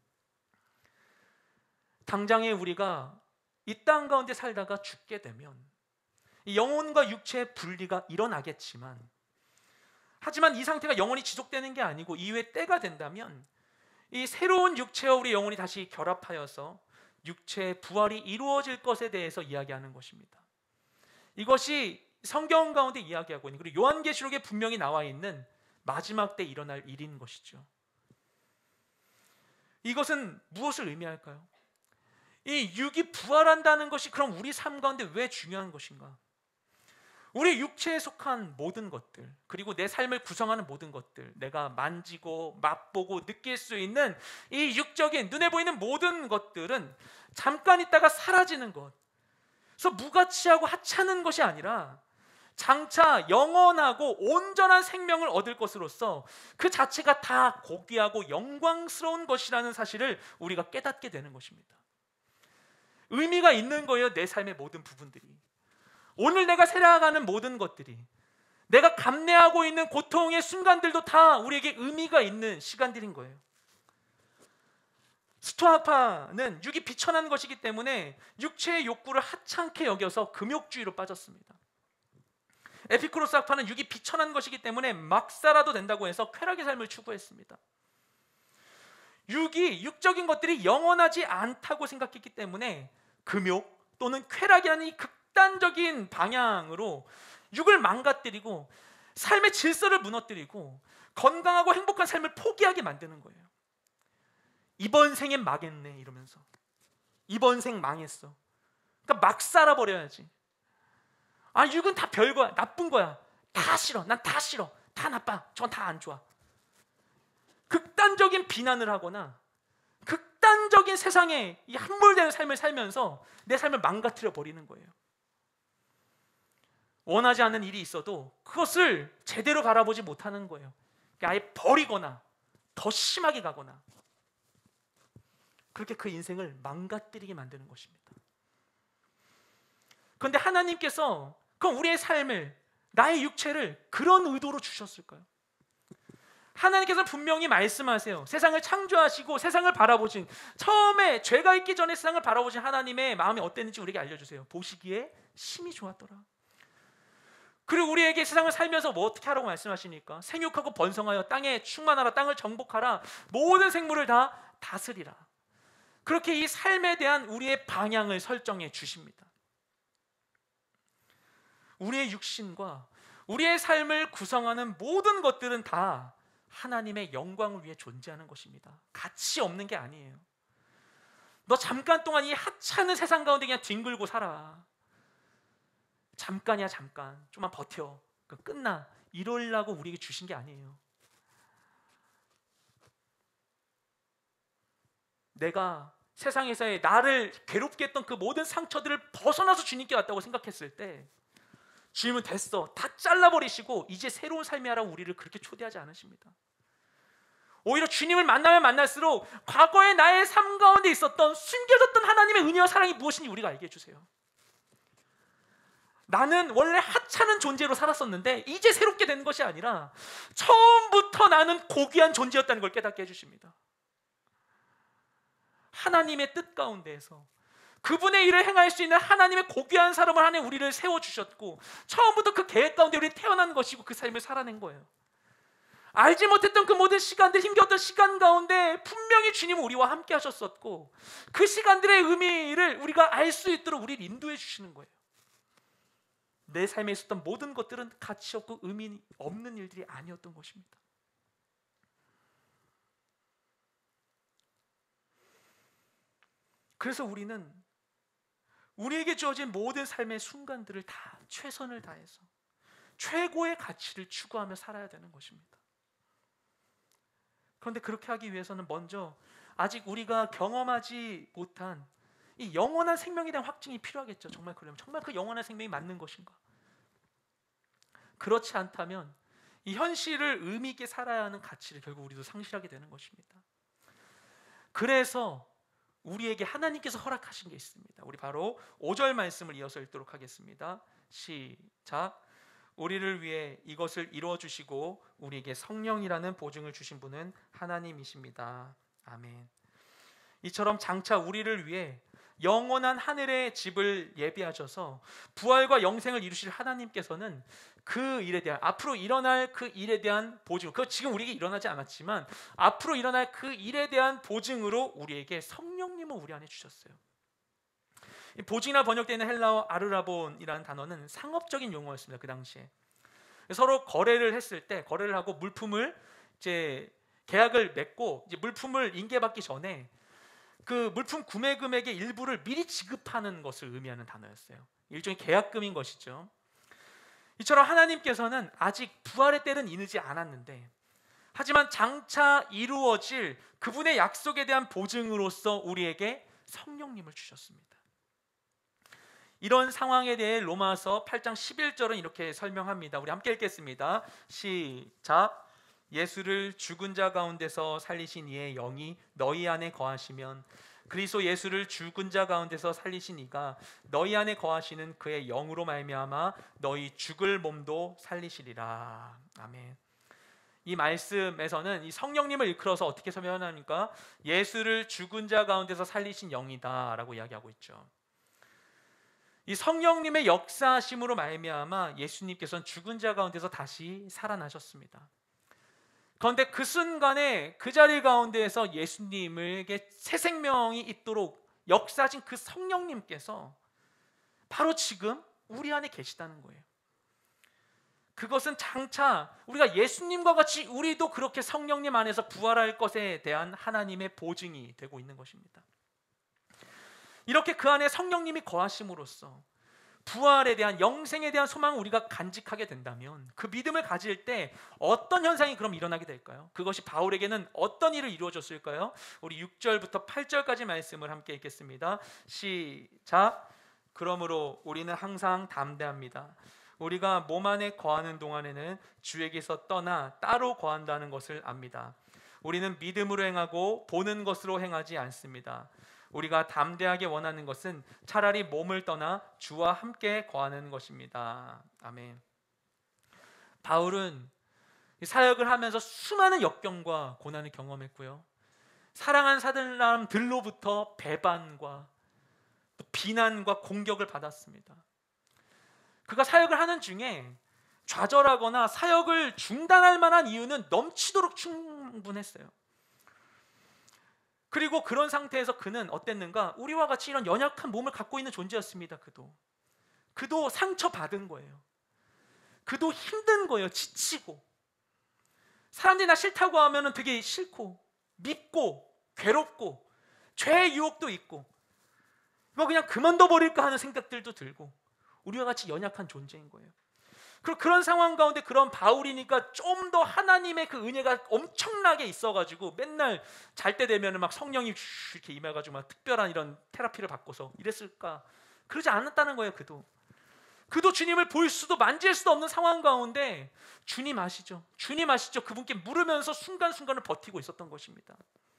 당장에 우리가 이 땅 가운데 살다가 죽게 되면 이 영혼과 육체의 분리가 일어나겠지만, 하지만 이 상태가 영원히 지속되는 게 아니고 이후에 때가 된다면 이 새로운 육체와 우리 영혼이 다시 결합하여서 육체의 부활이 이루어질 것에 대해서 이야기하는 것입니다. 이것이 성경 가운데 이야기하고 있는, 그리고 요한계시록에 분명히 나와 있는 마지막 때 일어날 일인 것이죠. 이것은 무엇을 의미할까요? 이 육이 부활한다는 것이 그럼 우리 삶 가운데 왜 중요한 것인가? 우리 육체에 속한 모든 것들, 그리고 내 삶을 구성하는 모든 것들, 내가 만지고 맛보고 느낄 수 있는 이 육적인 눈에 보이는 모든 것들은 잠깐 있다가 사라지는 것, 그래서 무가치하고 하찮은 것이 아니라 장차 영원하고 온전한 생명을 얻을 것으로서 그 자체가 다 고귀하고 영광스러운 것이라는 사실을 우리가 깨닫게 되는 것입니다. 의미가 있는 거예요. 내 삶의 모든 부분들이, 오늘 내가 살아가는 모든 것들이, 내가 감내하고 있는 고통의 순간들도 다 우리에게 의미가 있는 시간들인 거예요. 스토아파는 육이 비천한 것이기 때문에 육체의 욕구를 하찮게 여겨서 금욕주의로 빠졌습니다. 에피쿠로스 학파는 육이 비천한 것이기 때문에 막 살아도 된다고 해서 쾌락의 삶을 추구했습니다. 육이, 육적인 것들이 영원하지 않다고 생각했기 때문에 금욕 또는 쾌락이라는 이 극단적인 방향으로 육을 망가뜨리고 삶의 질서를 무너뜨리고 건강하고 행복한 삶을 포기하게 만드는 거예요. 이번 생엔 망했네 이러면서, 이번 생 망했어, 그러니까 막 살아버려야지. 아, 육은 다 별거야, 나쁜 거야, 다 싫어, 난 다 싫어, 다 나빠, 전 다 안 좋아. 극단적인 비난을 하거나 극단적인 세상에 이 함몰되는 삶을 살면서 내 삶을 망가뜨려 버리는 거예요. 원하지 않는 일이 있어도 그것을 제대로 바라보지 못하는 거예요. 아예 버리거나 더 심하게 가거나, 그렇게 그 인생을 망가뜨리게 만드는 것입니다. 그런데 하나님께서 그럼 우리의 삶을, 나의 육체를 그런 의도로 주셨을까요? 하나님께서 분명히 말씀하세요. 세상을 창조하시고 세상을 바라보신, 처음에 죄가 있기 전에 세상을 바라보신 하나님의 마음이 어땠는지 우리에게 알려주세요. 보시기에 심히 좋았더라. 그리고 우리에게 세상을 살면서 뭐 어떻게 하라고 말씀하시니까 생육하고 번성하여 땅에 충만하라, 땅을 정복하라, 모든 생물을 다 다스리라. 그렇게 이 삶에 대한 우리의 방향을 설정해 주십니다. 우리의 육신과 우리의 삶을 구성하는 모든 것들은 다 하나님의 영광을 위해 존재하는 것입니다. 가치 없는 게 아니에요. 너 잠깐 동안 이 하찮은 세상 가운데 그냥 뒹굴고 살아. 잠깐이야 잠깐. 좀만 버텨. 끝나. 이러려고 우리에게 주신 게 아니에요. 내가 세상에서의 나를 괴롭게 했던 그 모든 상처들을 벗어나서 주님께 왔다고 생각했을 때 주님은 됐어, 다 잘라버리시고 이제 새로운 삶이 하라고 우리를 그렇게 초대하지 않으십니다. 오히려 주님을 만나면 만날수록 과거의 나의 삶 가운데 있었던 숨겨졌던 하나님의 은혜와 사랑이 무엇인지 우리가 알게 해주세요. 나는 원래 하찮은 존재로 살았었는데 이제 새롭게 된 것이 아니라 처음부터 나는 고귀한 존재였다는 걸 깨닫게 해주십니다. 하나님의 뜻 가운데에서 그분의 일을 행할 수 있는 하나님의 고귀한 사람을 하나님 우리를 세워주셨고 처음부터 그 계획 가운데 우리는 태어난 것이고 그 삶을 살아낸 거예요. 알지 못했던 그 모든 시간들, 힘겨웠던 시간 가운데 분명히 주님은 우리와 함께 하셨었고 그 시간들의 의미를 우리가 알 수 있도록 우리를 인도해 주시는 거예요. 내 삶에 있었던 모든 것들은 가치 없고 의미 없는 일들이 아니었던 것입니다. 그래서 우리는 우리에게 주어진 모든 삶의 순간들을 다 최선을 다해서 최고의 가치를 추구하며 살아야 되는 것입니다. 그런데 그렇게 하기 위해서는 먼저 아직 우리가 경험하지 못한 이 영원한 생명에 대한 확증이 필요하겠죠. 정말 그러면 정말 그 영원한 생명이 맞는 것인가? 그렇지 않다면 이 현실을 의미 있게 살아야 하는 가치를 결국 우리도 상실하게 되는 것입니다. 그래서 우리에게 하나님께서 허락하신 게 있습니다. 우리 바로 오 절 말씀을 이어서 읽도록 하겠습니다. 시작. 우리를 위해 이것을 이루어 주시고 우리에게 성령이라는 보증을 주신 분은 하나님이십니다. 아멘. 이처럼 장차 우리를 위해 영원한 하늘의 집을 예비하셔서 부활과 영생을 이루실 하나님께서는 그 일에 대한 앞으로 일어날 그 일에 대한 보증, 그 지금 우리에게 일어나지 않았지만 앞으로 일어날 그 일에 대한 보증으로 우리에게 성령님을 우리 안에 주셨어요. 이 보증이라 번역되는 헬라어 아르라본이라는 단어는 상업적인 용어였습니다. 그 당시에 서로 거래를 했을 때 거래를 하고 물품을 이제 계약을 맺고 이제 물품을 인계받기 전에 그 물품 구매 금액의 일부를 미리 지급하는 것을 의미하는 단어였어요. 일종의 계약금인 것이죠. 이처럼 하나님께서는 아직 부활의 때는 이르지 않았는데 하지만 장차 이루어질 그분의 약속에 대한 보증으로서 우리에게 성령님을 주셨습니다. 이런 상황에 대해 로마서 팔 장 십일 절은 이렇게 설명합니다. 우리 함께 읽겠습니다. 시작. 예수를 죽은 자 가운데서 살리신 이의 영이 너희 안에 거하시면 그리스도 예수를 죽은 자 가운데서 살리신 이가 너희 안에 거하시는 그의 영으로 말미암아 너희 죽을 몸도 살리시리라. 아멘. 이 말씀에서는 이 성령님을 일컬어서 어떻게 설명하니까 예수를 죽은 자 가운데서 살리신 영이다라고 이야기하고 있죠. 이 성령님의 역사하심으로 말미암아 예수님께서는 죽은 자 가운데서 다시 살아나셨습니다. 그런데 그 순간에 그 자리 가운데에서 예수님에게 새 생명이 있도록 역사하신 그 성령님께서 바로 지금 우리 안에 계시다는 거예요. 그것은 장차 우리가 예수님과 같이 우리도 그렇게 성령님 안에서 부활할 것에 대한 하나님의 보증이 되고 있는 것입니다. 이렇게 그 안에 성령님이 거하심으로써 부활에 대한 영생에 대한 소망을 우리가 간직하게 된다면 그 믿음을 가질 때 어떤 현상이 그럼 일어나게 될까요? 그것이 바울에게는 어떤 일을 이루어졌을까요? 우리 육 절부터 팔 절까지 말씀을 함께 읽겠습니다. 시작. 그러므로 우리는 항상 담대합니다. 우리가 몸 안에 거하는 동안에는 주에게서 떠나 따로 거한다는 것을 압니다. 우리는 믿음으로 행하고 보는 것으로 행하지 않습니다. 우리가 담대하게 원하는 것은 차라리 몸을 떠나 주와 함께 거하는 것입니다. 아멘. 바울은 사역을 하면서 수많은 역경과 고난을 경험했고요. 사랑하는 사람들로부터 배반과 비난과 공격을 받았습니다. 그가 사역을 하는 중에 좌절하거나 사역을 중단할 만한 이유는 넘치도록 충분했어요. 그리고 그런 상태에서 그는 어땠는가? 우리와 같이 이런 연약한 몸을 갖고 있는 존재였습니다. 그도 그도 상처받은 거예요. 그도 힘든 거예요. 지치고, 사람들이 나 싫다고 하면 되게 싫고 밉고 괴롭고 죄의 유혹도 있고 뭐 그냥 그만둬 버릴까 하는 생각들도 들고, 우리와 같이 연약한 존재인 거예요. 그리고 그런 상황 가운데 그런 바울이니까 좀 더 하나님의 그 은혜가 엄청나게 있어가지고 맨날 잘 때 되면 막 성령이 이렇게 임해가지고 막 특별한 이런 테라피를 받고서 이랬을까? 그러지 않았다는 거예요. 그도 그도 주님을 볼 수도 만질 수도 없는 상황 가운데 주님 아시죠? 주님 아시죠? 그분께 물으면서 순간순간을 버티고 있었던 것입니다.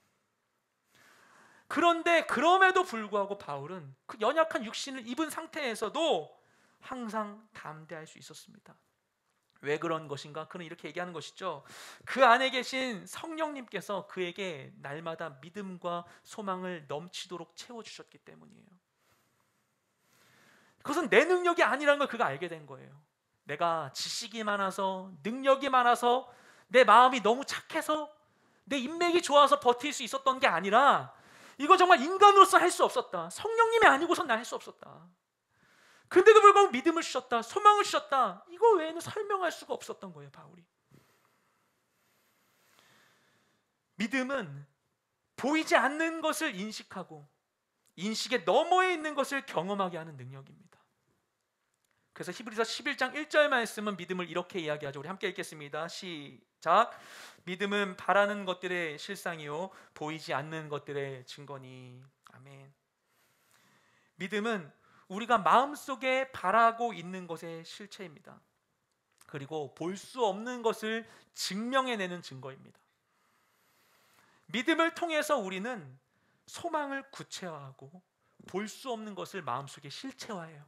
그런데 그럼에도 불구하고 바울은 그 연약한 육신을 입은 상태에서도 항상 담대할 수 있었습니다. 왜 그런 것인가? 그는 이렇게 얘기하는 것이죠. 그 안에 계신 성령님께서 그에게 날마다 믿음과 소망을 넘치도록 채워주셨기 때문이에요. 그것은 내 능력이 아니라는 걸 그가 알게 된 거예요. 내가 지식이 많아서, 능력이 많아서, 내 마음이 너무 착해서, 내 인맥이 좋아서 버틸 수 있었던 게 아니라 이거 정말 인간으로서 할 수 없었다. 성령님이 아니고선 나 할 수 없었다. 근데도 불구하고 믿음을 주셨다. 소망을 주셨다. 이거 외에는 설명할 수가 없었던 거예요. 바울이. 믿음은 보이지 않는 것을 인식하고 인식의 너머에 있는 것을 경험하게 하는 능력입니다. 그래서 히브리서 십일 장 일 절 말씀은 믿음을 이렇게 이야기하죠. 우리 함께 읽겠습니다. 시작. 믿음은 바라는 것들의 실상이요 보이지 않는 것들의 증거니. 아멘. 믿음은 우리가 마음속에 바라고 있는 것의 실체입니다. 그리고 볼 수 없는 것을 증명해내는 증거입니다. 믿음을 통해서 우리는 소망을 구체화하고 볼 수 없는 것을 마음속에 실체화해요.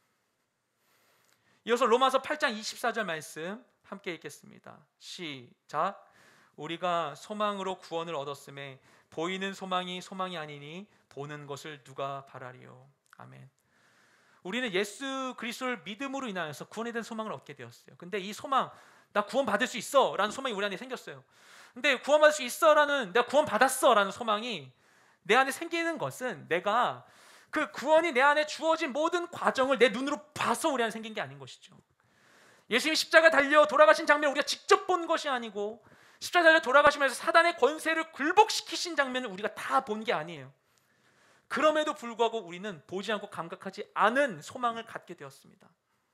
이어서 로마서 팔 장 이십사 절 말씀 함께 읽겠습니다. 시작. 우리가 소망으로 구원을 얻었음에 보이는 소망이 소망이 아니니 보는 것을 누가 바라리요. 아멘. 우리는 예수 그리스도를 믿음으로 인하여서 구원에 대한 소망을 얻게 되었어요. 근데 이 소망, 나 구원 받을 수 있어 라는 소망이 우리 안에 생겼어요. 근데 구원 받을 수 있어 라는, 내가 구원 받았어 라는 소망이 내 안에 생기는 것은 내가 그 구원이 내 안에 주어진 모든 과정을 내 눈으로 봐서 우리 안에 생긴 게 아닌 것이죠. 예수님이 십자가 달려 돌아가신 장면을 우리가 직접 본 것이 아니고, 십자가 달려 돌아가시면서 사단의 권세를 굴복시키신 장면을 우리가 다 본 게 아니에요. 그럼에도 불구하고 우리는 보지 않고 감각하지 않은 소망을 갖게 되었습니다.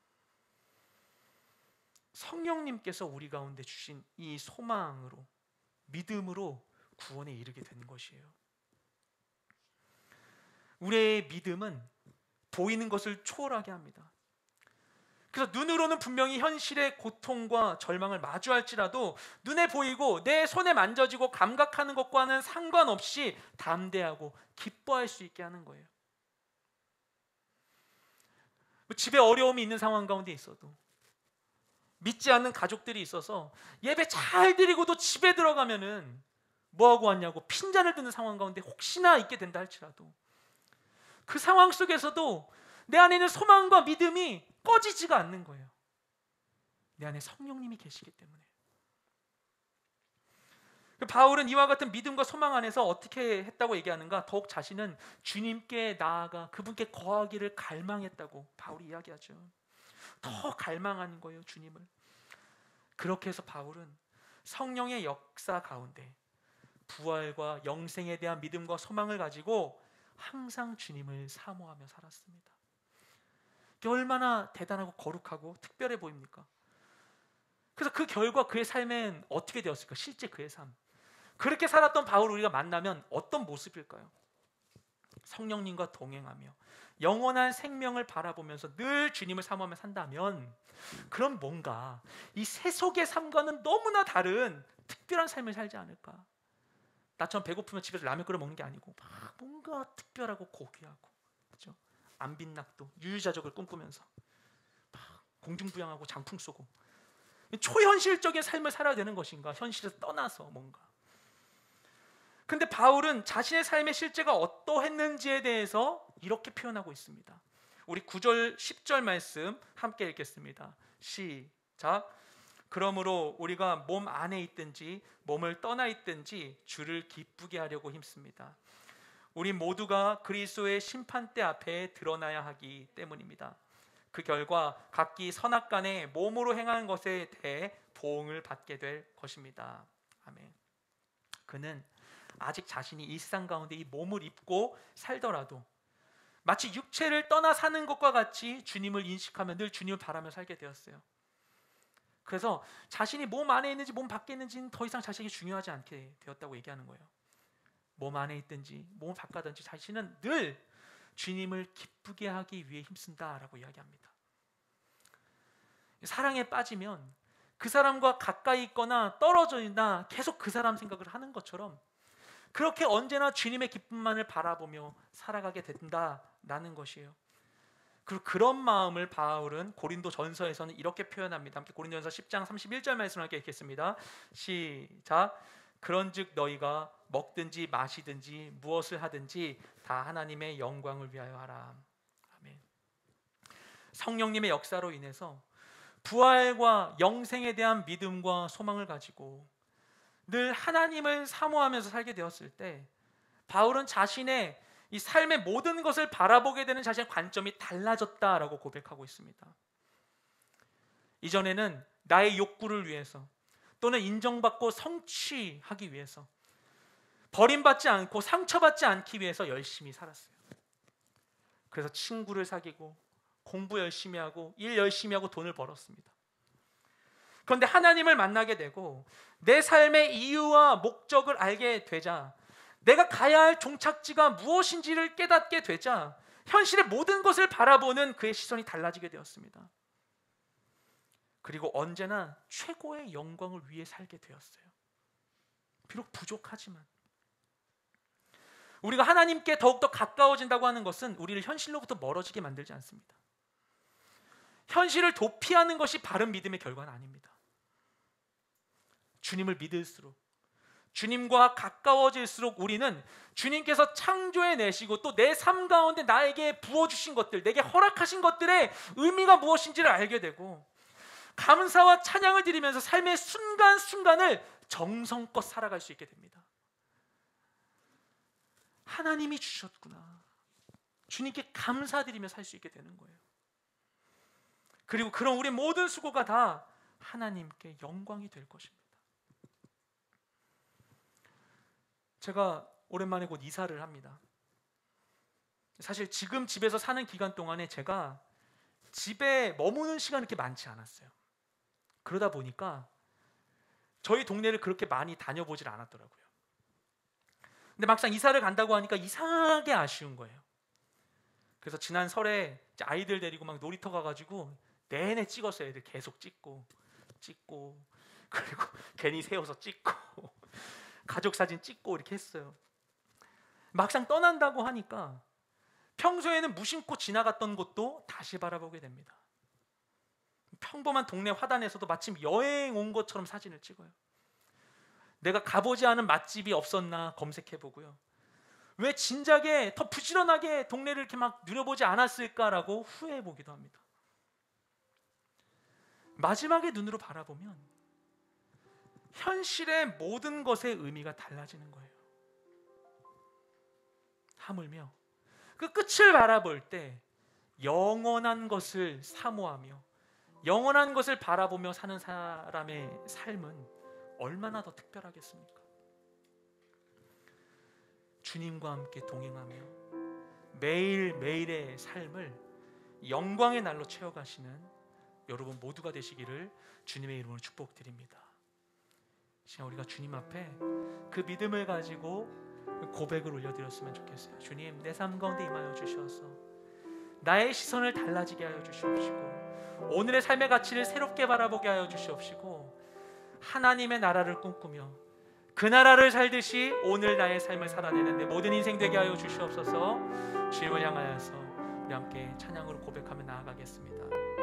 성령님께서 우리 가운데 주신 이 소망으로, 믿음으로 구원에 이르게 되는 것이에요. 우리의 믿음은 보이는 것을 초월하게 합니다. 그래서 눈으로는 분명히 현실의 고통과 절망을 마주할지라도 눈에 보이고 내 손에 만져지고 감각하는 것과는 상관없이 담대하고 기뻐할 수 있게 하는 거예요. 집에 어려움이 있는 상황 가운데 있어도, 믿지 않는 가족들이 있어서 예배 잘 드리고도 집에 들어가면은 뭐하고 왔냐고 핀잔을 드는 상황 가운데 혹시나 있게 된다 할지라도, 그 상황 속에서도 내 안에 있는 소망과 믿음이 꺼지지가 않는 거예요. 내 안에 성령님이 계시기 때문에. 바울은 이와 같은 믿음과 소망 안에서 어떻게 했다고 얘기하는가? 더욱 자신은 주님께 나아가 그분께 거하기를 갈망했다고 바울이 이야기하죠. 더 갈망하는 거예요, 주님을. 그렇게 해서 바울은 성령의 역사 가운데 부활과 영생에 대한 믿음과 소망을 가지고 항상 주님을 사모하며 살았습니다. 이게 얼마나 대단하고 거룩하고 특별해 보입니까? 그래서 그 결과 그의 삶엔 어떻게 되었을까? 실제 그의 삶. 그렇게 살았던 바울을 우리가 만나면 어떤 모습일까요? 성령님과 동행하며 영원한 생명을 바라보면서 늘 주님을 사모하며 산다면, 그럼 뭔가 이 세속의 삶과는 너무나 다른 특별한 삶을 살지 않을까? 나처럼 배고프면 집에서 라면 끓여 먹는 게 아니고 막 뭔가 특별하고 고귀하고, 그렇죠? 안빈낙도 유유자적을 꿈꾸면서 막 공중부양하고 장풍 쏘고 초현실적인 삶을 살아야 되는 것인가? 현실에서 떠나서 뭔가. 근데 바울은 자신의 삶의 실제가 어떠했는지에 대해서 이렇게 표현하고 있습니다. 우리 구 절 십 절 말씀 함께 읽겠습니다. 시작. 자, 그러므로 우리가 몸 안에 있든지 몸을 떠나 있든지 주를 기쁘게 하려고 힘씁니다. 우리 모두가 그리스도의 심판대 앞에 드러나야 하기 때문입니다. 그 결과 각기 선악간에 몸으로 행하는 것에 대해 보응을 받게 될 것입니다. 아멘. 그는 아직 자신이 일상 가운데 이 몸을 입고 살더라도 마치 육체를 떠나 사는 것과 같이 주님을 인식하며 늘 주님을 바라며 살게 되었어요. 그래서 자신이 몸 안에 있는지 몸 밖에 있는지는 더 이상 자신에게 중요하지 않게 되었다고 얘기하는 거예요. 몸 안에 있든지 몸 바깥든지 자신은 늘 주님을 기쁘게 하기 위해 힘쓴다라고 이야기합니다. 사랑에 빠지면 그 사람과 가까이 있거나 떨어져 있나 계속 그 사람 생각을 하는 것처럼 그렇게 언제나 주님의 기쁨만을 바라보며 살아가게 된다라는 것이에요. 그리고 그런 마음을 바울은 고린도 전서에서는 이렇게 표현합니다. 함께 고린도전서 십 장 삼십일 절 말씀을 함께 읽겠습니다. 시작. 그런즉 너희가 먹든지 마시든지 무엇을 하든지 다 하나님의 영광을 위하여 하라. 아멘. 성령님의 역사로 인해서 부활과 영생에 대한 믿음과 소망을 가지고 늘 하나님을 사모하면서 살게 되었을 때 바울은 자신의 이 삶의 모든 것을 바라보게 되는 자신의 관점이 달라졌다라고 고백하고 있습니다. 이전에는 나의 욕구를 위해서 또는 인정받고 성취하기 위해서 버림받지 않고 상처받지 않기 위해서 열심히 살았어요. 그래서 친구를 사귀고 공부 열심히 하고 일 열심히 하고 돈을 벌었습니다. 그런데 하나님을 만나게 되고 내 삶의 이유와 목적을 알게 되자, 내가 가야 할 종착지가 무엇인지를 깨닫게 되자 현실의 모든 것을 바라보는 그의 시선이 달라지게 되었습니다. 그리고 언제나 최고의 영광을 위해 살게 되었어요. 비록 부족하지만 우리가 하나님께 더욱더 가까워진다고 하는 것은 우리를 현실로부터 멀어지게 만들지 않습니다. 현실을 도피하는 것이 바른 믿음의 결과는 아닙니다. 주님을 믿을수록, 주님과 가까워질수록 우리는 주님께서 창조해내시고 또 내 삶 가운데 나에게 부어주신 것들, 내게 허락하신 것들의 의미가 무엇인지를 알게 되고 감사와 찬양을 드리면서 삶의 순간순간을 정성껏 살아갈 수 있게 됩니다. 하나님이 주셨구나, 주님께 감사드리며 살 수 있게 되는 거예요. 그리고 그런 우리 모든 수고가 다 하나님께 영광이 될 것입니다. 제가 오랜만에 곧 이사를 합니다. 사실 지금 집에서 사는 기간 동안에 제가 집에 머무는 시간이 그렇게 많지 않았어요. 그러다 보니까 저희 동네를 그렇게 많이 다녀보질 않았더라고요. 근데 막상 이사를 간다고 하니까 이상하게 아쉬운 거예요. 그래서 지난 설에 아이들 데리고 막 놀이터 가가지고 내내 찍었어요. 애들 계속 찍고 찍고 그리고 괜히 세워서 찍고 가족 사진 찍고 이렇게 했어요. 막상 떠난다고 하니까 평소에는 무심코 지나갔던 곳도 다시 바라보게 됩니다. 평범한 동네 화단에서도 마침 여행 온 것처럼 사진을 찍어요. 내가 가보지 않은 맛집이 없었나 검색해보고요. 왜 진작에 더 부지런하게 동네를 이렇게 막 누려보지 않았을까라고 후회해보기도 합니다. 마지막에 눈으로 바라보면 현실의 모든 것의 의미가 달라지는 거예요. 하물며 그 끝을 바라볼 때 영원한 것을 사모하며 영원한 것을 바라보며 사는 사람의 삶은 얼마나 더 특별하겠습니까? 주님과 함께 동행하며 매일매일의 삶을 영광의 날로 채워가시는 여러분 모두가 되시기를 주님의 이름으로 축복드립니다. 시간 우리가 주님 앞에 그 믿음을 가지고 고백을 올려드렸으면 좋겠어요. 주님, 내 삶 가운데 임하여 주셔서 나의 시선을 달라지게 하여 주시옵시고 오늘의 삶의 가치를 새롭게 바라보게 하여 주시옵시고 하나님의 나라를 꿈꾸며 그 나라를 살듯이 오늘 나의 삶을 살아내는 내 모든 인생 되게 하여 주시옵소서. 주님을 향하여서 우리 함께 찬양으로 고백하며 나아가겠습니다.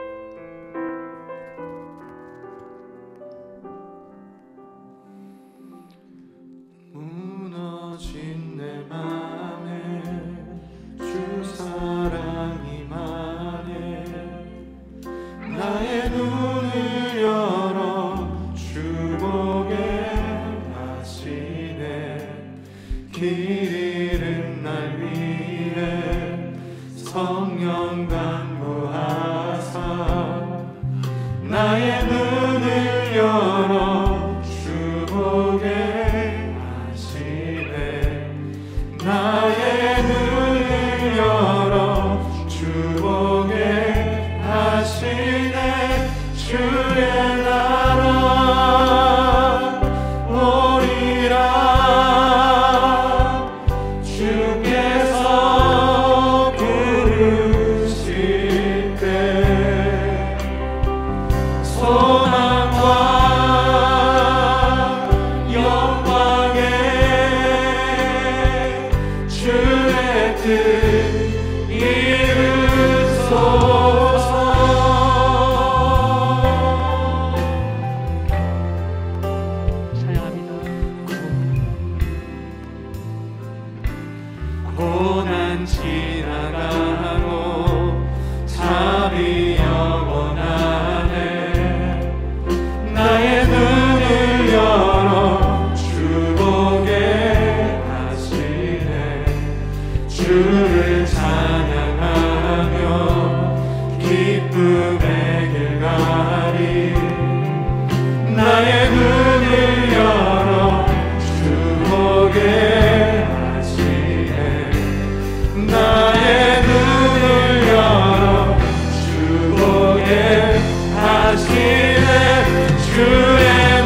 무너진 내 맘에 주 사랑이 임하네. 나의 눈을 고난 지나가고 잠이 영원하네. 나의 눈을 열어 주 보게 하시네. 주를 찬양하며 기쁨의 길 가리. 나의 눈을 열어 주 보게 나의 눈을 열어 주 보게 하시네. 주의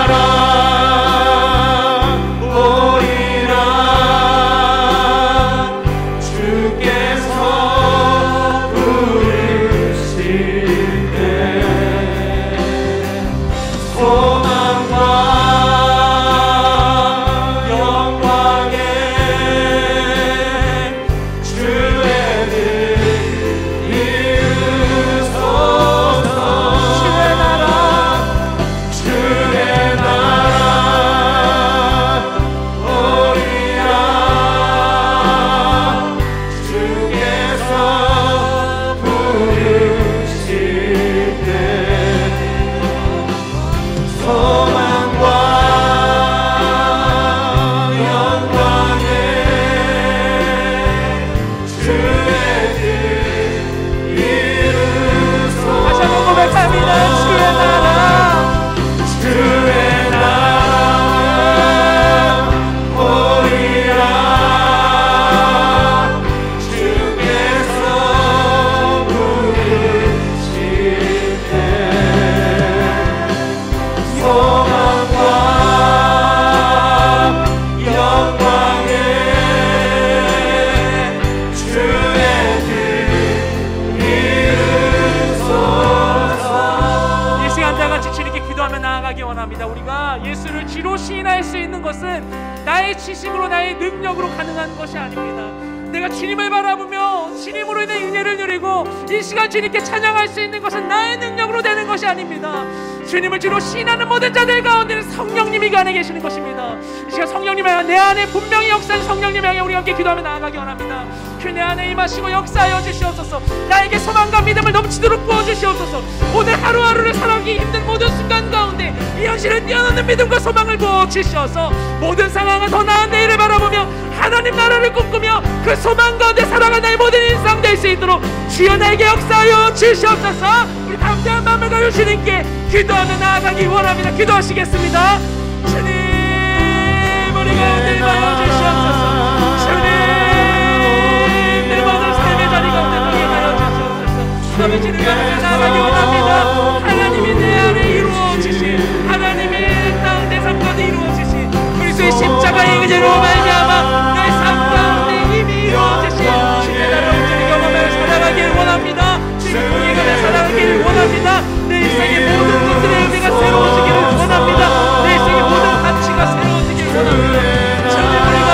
나라 오리라. 주께서 부르실 때 소망과 우리가 예수를 주로 시인할 수 있는 것은 나의 지식으로 나의 능력으로 가능한 것이 아닙니다. 내가 주님을 바라보며 주님으로 인해 은혜를 누리고 이 시간 주님께 찬양할 수 있는 것은 나의 능력으로 되는 것이 아닙니다. 주님을 주로 시인하는 모든 자들 가운데는 성령님이 그 안에 계시는 것입니다. 이 시간 성령님 향해 내 안에 분명히 역사하는 성령님 향해 우리 함께 기도하며 나아가기 원합니다. 그 내 안에 임하시고 역사하여 주시옵소서. 나에게 소망과 믿음을 넘치도록 부어주시옵소서. 오늘 하루하루를 살아가기 힘든 모든 순간 가운데 이 현실을 뛰어넘는 믿음과 소망을 부어주시어서 모든 상황은 더 나은 내일을 바라보며 하나님 나라를 꿈꾸며 그 소망 가운데 살아가는 나의 모든 인생 될 수 있도록 주여 나에게 역사하여 주시옵소서. 우리 담대한 마음을 가지고 주님께 기도하며 나아가기 원합니다. 기도하시겠습니다. 주님 우리 가운데 임하여 주시옵소서. 주님 내 모든 삶의 자리 가운데 임하여 주시옵소서. 주님의 주님 가운데 나아가기 원합니다. 하나님이 내 안에 이루어지신 하나님의 땅 내 삶 가운데 이루어지신 그리스도의 십자가의 의지로 말미암아 내 삶 가운데 이미 이루어지신 주의 나라를 온전히 경험하여 살아가길 원합니다. 주님 공의감에 살아가기를 원합니다. 내 인생의 모든 것들의 의미가 새로워지기를 원합니다. 내 인생의 모든 가치가 새로워지기를 원합니다. 주님 우리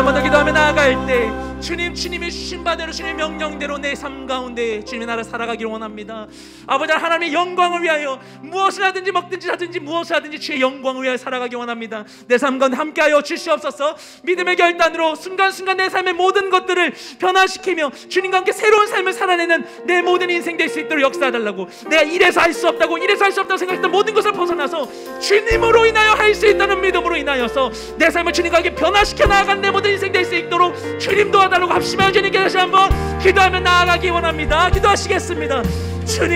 한 번 더 기도하며 나아갈 때 주님, 주님의 주신 바대로 주님의 명령대로 내 삶 가운데 주님의 나라 살아가기를 원합니다. 아버지 하나님의 영광을 위하여 무엇을 하든지 먹든지 하든지 무엇을 하든지 주의 영광을 위하여 살아가기 원합니다. 내 삶 가운데 함께하여 주시옵소서. 믿음의 결단으로 순간순간 내 삶의 모든 것들을 변화시키며 주님과 함께 새로운 삶을 살아내는 내 모든 인생 될 수 있도록 역사해달라고. 내가 이래서 할 수 없다고 이래서 할 수 없다고 생각했던 모든 것을 벗어나서 주님으로 인하여 할 수 있다는 믿음으로 인하여서 내 삶을 주님과 함께 변화시켜 나아가는 내 모든 인생 될 수 있도록 주님 도와달라고 합심하여 주님께 다시 한번 기도하며 나아가기 원합니다. 기도하시겠습니다. 주님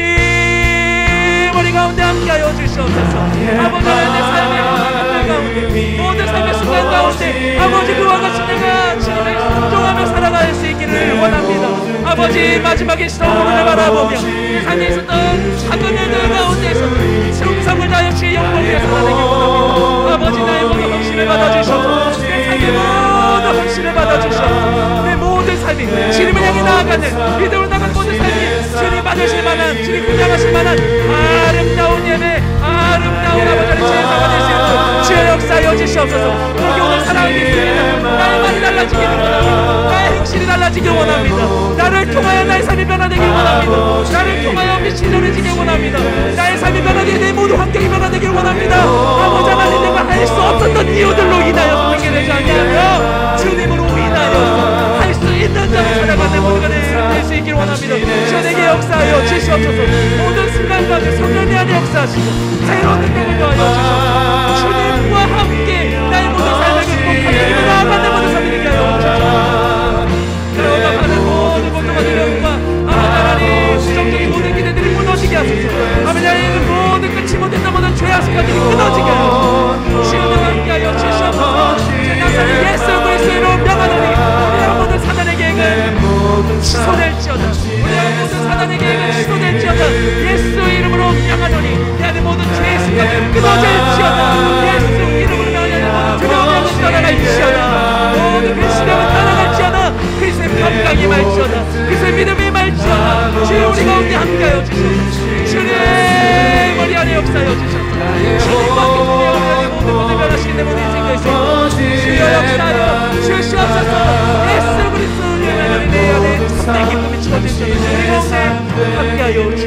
우리 가운데 함께하여 주시옵소서. 아버지 내 삶의 모든 가운데 모든 삶의 순간 가운데 아버지 그와 같이 내가 주님을 순종하며 살아갈 수 있기를 원합니다. 아버지 마지막에 시선을 바라보며 세상에 있었던 작은 일들 가운데에서도 충성을 다하여 주의 영광을 위해 살아내기 원합니다. 아버지 나의 모든 헌신을 받아주셔서 내 삶의 모든 헌신을 받아주셔서 내 모든 삶이 주님을 향해 나아가는 믿음으로 나가는 모든 삶이 주님 받으실 만한 주님 긍휼하실 만한 아름다운 예배 아름다운 아버지의 제사가 될 수 있도록 주의 역사하여 주시옵소서. 그렇게 오늘 사랑하겠습니다. 나의 말이 달라지기를 원합니다. 나의 행실이 달라지기를 원합니다. 나를 통하여 나의 삶이 변화되기를 원합니다. 나를 통하여 빛이 전해지기를 원합니다. 나의 삶이 변화되게 내 모든 환경이 변화되기를 원합니다. 아버지 하나님 내가 할 수 없었던 이유들로 인하여 그렇게 되지 아니하며 주님으로 인하여 할 수 있는 자로 살아가는 모두가 될 수 있기를 원합니다. 주 내게 역사하여 주시옵소서. 모든 순간 가운데 성령 내 안에 역사하시고 새로운 능력을 더하여 주시옵소서. 주님과 함께 나의 모든 삶을 극복하며 나아가는 모든 삶이 되게 하여 주시옵소서. 들어가는 모든 고통과 두려움과 아버지 하나님 수정적인 모든 기대들이 무너지게 하소서. 아버지 하나님 모든 끝이 못했던 모든 죄와 습관들이 끊어지게 하소서. 주님과 함께 하여 주시옵소서. 나사렛 예수 그리스도로 명하노니 우리의 모든 사단의 계획을 취소될지어다. 우리의 모든 사단의 계획을 취소될지어다. 예수의 이름으로 명하노니 내 안에 모든 죄의 습관을 끊어질지어다. 예수 이름으로 명하노니 두려움은 떠나갈지어다. 모든 근심은 떠나갈지어다. 그리스도의 평강이 말지어다. 그리스도의 믿음이 말지어다. 주여 우리 가운데 함께하여 주시옵소서. 주님 머리 안에 역사하여 주시옵소서. 주님과 함께 우리 안에 모든 것을 변화시키는 내 모든 인생과 있어 주여 역사하여 주시옵소서. 예수 그리스도 이름으로 내 안에 참된 기쁨이 주어질지어다. 우리 가운데 함께하여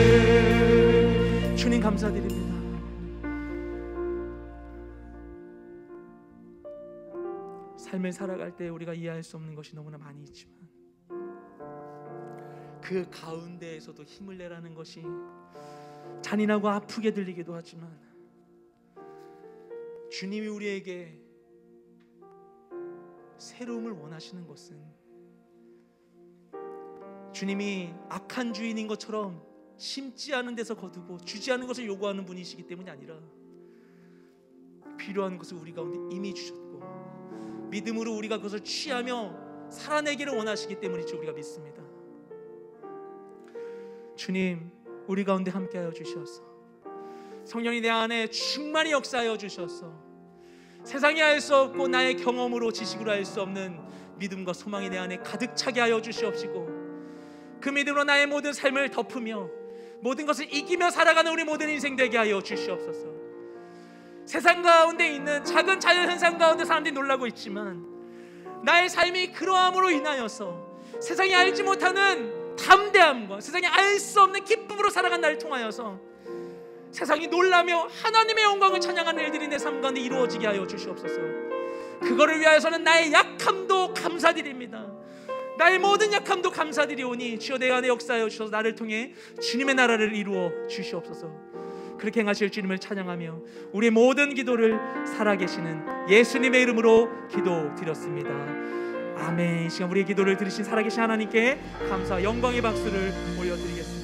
주시옵소서. 주님 감사드립니다. 삶을 살아갈 때 우리가 이해할 수 없는 것이 너무나 많이 있지만 그 가운데에서도 힘을 내라는 것이 잔인하고 아프게 들리기도 하지만 주님이 우리에게 새로움을 원하시는 것은 주님이 악한 주인인 것처럼 심지 않은 데서 거두고 주지 않은 것을 요구하는 분이시기 때문이 아니라 필요한 것을 우리 가운데 이미 주셨고 믿음으로 우리가 그것을 취하며 살아내기를 원하시기 때문이죠. 우리가 믿습니다. 주님 우리 가운데 함께하여 주셔서 성령이 내 안에 충만히 역사하여 주셔서 세상이 알 수 없고 나의 경험으로 지식으로 알 수 없는 믿음과 소망이 내 안에 가득 차게 하여 주시옵시고 그 믿음으로 나의 모든 삶을 덮으며 모든 것을 이기며 살아가는 우리 모든 인생 되게 하여 주시옵소서. 세상 가운데 있는 작은 자연현상 가운데 사람들이 놀라고 있지만 나의 삶이 그러함으로 인하여서 세상이 알지 못하는 담대함과 세상이 알 수 없는 기쁨으로 살아간 나를 통하여서 세상이 놀라며 하나님의 영광을 찬양하는 일들이 내 삶 가운데 이루어지게 하여 주시옵소서. 그거를 위하여서는 나의 약함도 감사드립니다. 나의 모든 약함도 감사드리오니 주여 내 안에 역사하여 주셔서 나를 통해 주님의 나라를 이루어 주시옵소서. 그렇게 행하실 주님을 찬양하며 우리의 모든 기도를 살아계시는 예수님의 이름으로 기도드렸습니다. 아멘. 이 시간 우리의 기도를 들으신 살아계신 하나님께 감사 영광의 박수를 올려드리겠습니다.